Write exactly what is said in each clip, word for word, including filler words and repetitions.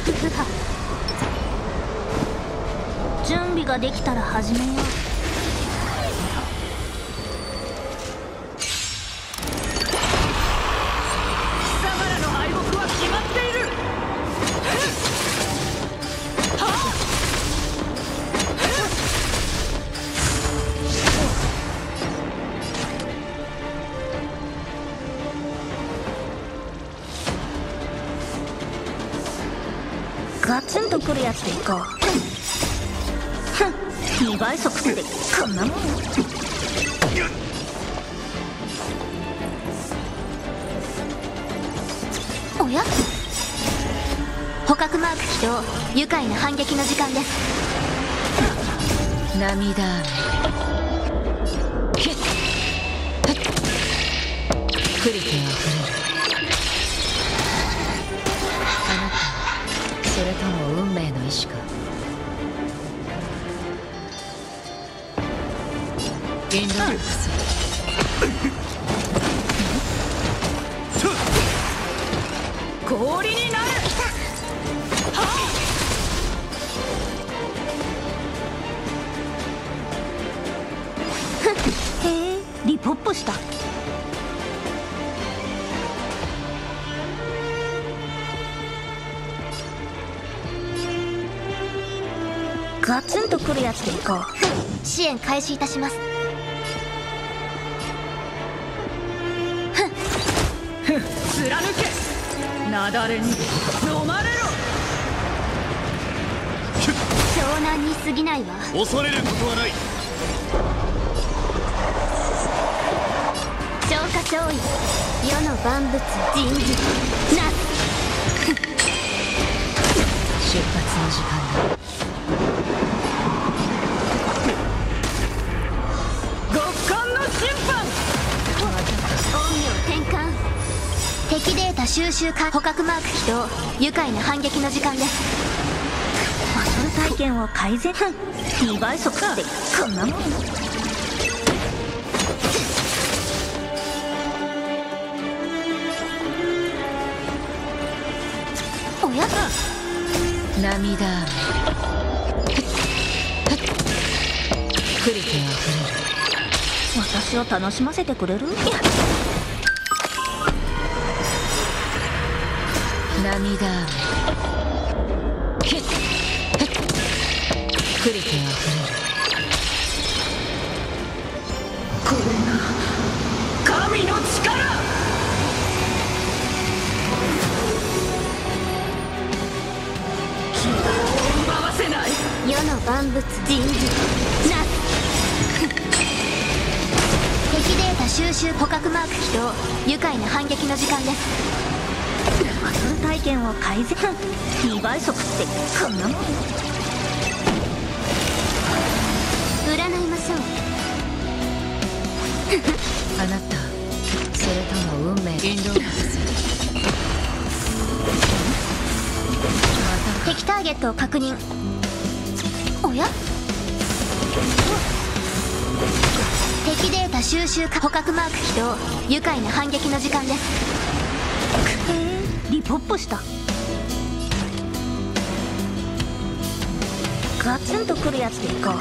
不破。準備ができたら始めよう。 貴様らの敗北は決まっている。 ガツンとくるやつでいこう。ふん、にばい速ってこんなもん。おや、捕獲マーク起動。愉快な反撃の時間です。 涙雨クリティあふれる。あなた、それとも運命の意志か。インドルクス氷になる。 へえ、リポップした。ガツンとくるやつでいこう。支援開始いたします。 貫け。雪崩に飲まれろ。 湘南に過ぎないわ。 恐れることはない。 消化勝利。世の万物人事なす。 出発の時間だ。 極寒の審判。 陰陽転換。敵データ収集か。捕獲マーク起動。愉快な反撃の時間です。バトル体験を改善。にばい速ってこんなもん。おや、 涙雨クリティあふれる。 私を楽しませてくれる？いや、 涙雨クリティあふれる。 これが神の力。希望を奪わせない。 世の万物人事なす。敵データ収集。捕獲マーク起動。愉快な反撃の時間です。バトル体験を改善。にばい速ってこんなもん。占いましょう。 あなた、それとも運命。インドルクスまた敵ターゲットを確認。おや、敵データ収集か。捕獲マーク起動。愉快な反撃の時間です。へえ、リポップした。ガツンとくるやつでいこう。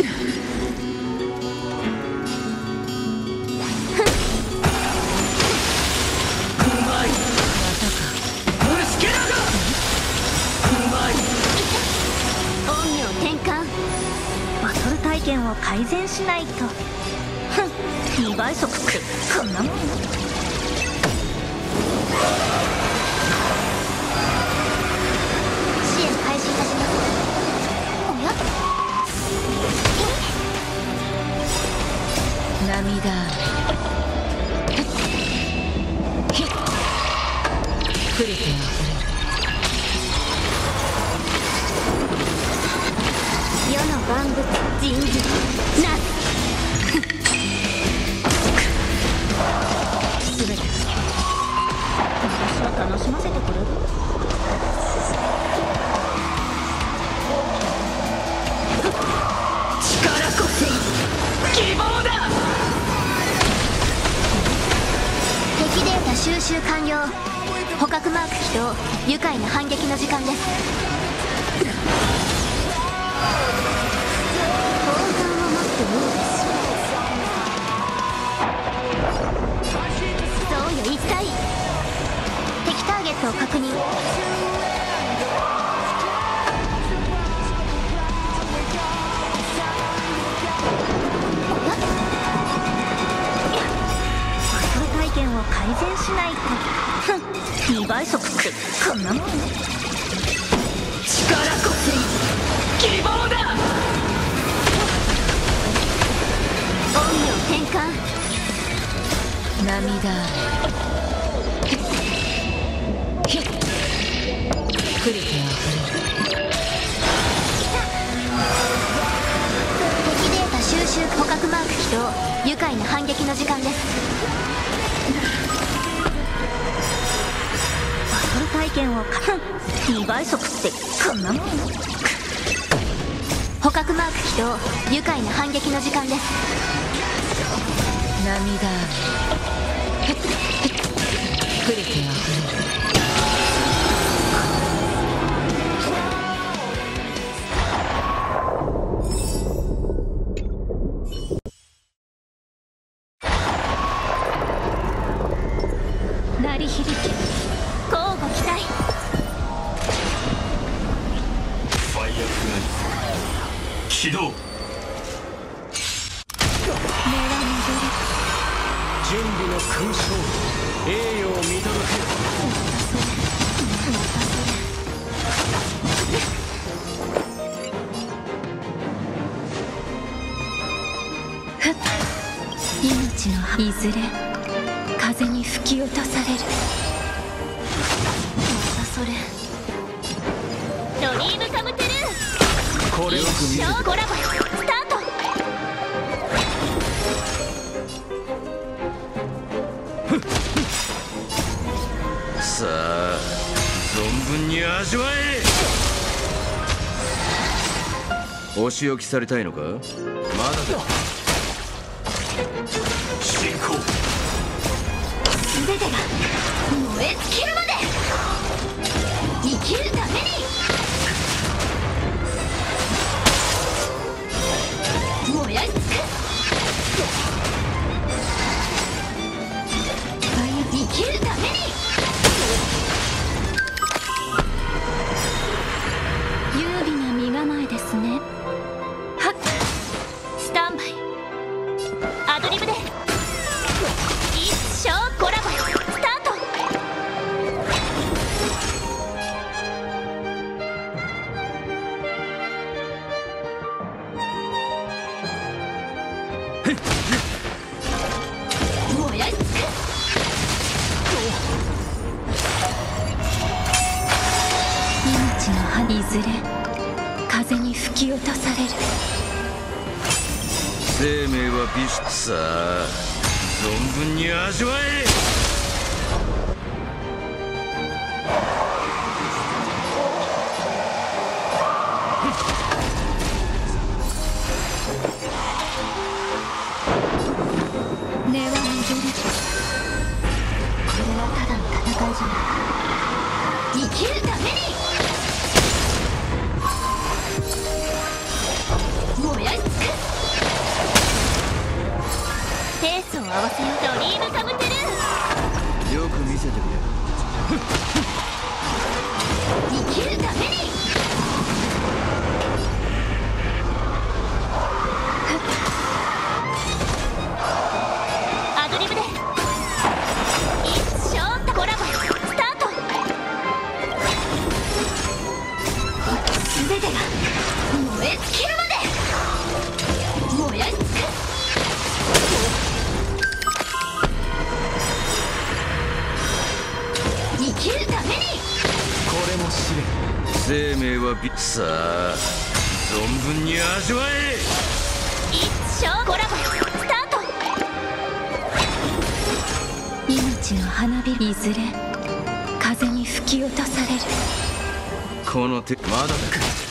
陰陽転換。バトル体験を改善しないと。ふん、にばい速ってこんなもん。支援開始いたします。おや、 涙雨クリティあふれる。 世の万物人事なす。 すべて私を楽しませてくれる？ 力こそ希望だ。 敵データ収集完了。捕獲マーク起動。愉快な反撃の時間です。砲丸を持っていいです。そうよ、一体。敵ターゲットを確認。体験を改善しないと。ふん、にばい速ってこんなもんね。 力こそ希望だ。 陰陽転換。 涙ひっくりとあふれる。 敵データ収集。捕獲マーク起動。愉快な反撃の時間です。バトル体験をかにばい速ってこんなもん。捕獲マーク起動。愉快な反撃の時間です。 涙ひっくりとあふれる。 鳴り響け、交互期待。 ファイアフライ起動。準備の勲章、栄誉を見届ける。 命のいずれ風に吹き落とされる。またそれ。ドリームカムトゥルー。 これを一生コラボスタート。 さあ存分に味わえ。お仕置きされたいのか。まだだ。進行。 全てが燃え尽きるまで生きるために。燃やし尽くす。生きるために。優美な身構えですね。はっ、スタンバイ。アドリブで一生コラボスタート。燃やし尽くす。命の葉いずれ風に吹き落とされる。 生命は美しさあ存分に味わえ。 根は戻る。これはただの戦いじゃない。生きるために。燃やし尽くす。ペースを合わせよう。ドリームカムトゥルー。 よく見せてくれ。 生きるために。アドリブで一生コラボスタート。全てが燃え尽きるまで燃やし尽くす。生きるために。 これも試練。生命は美さあ存分に味わえ。 一生コラボスタート。命の花火いずれ風に吹き落とされる。 この手まだだ。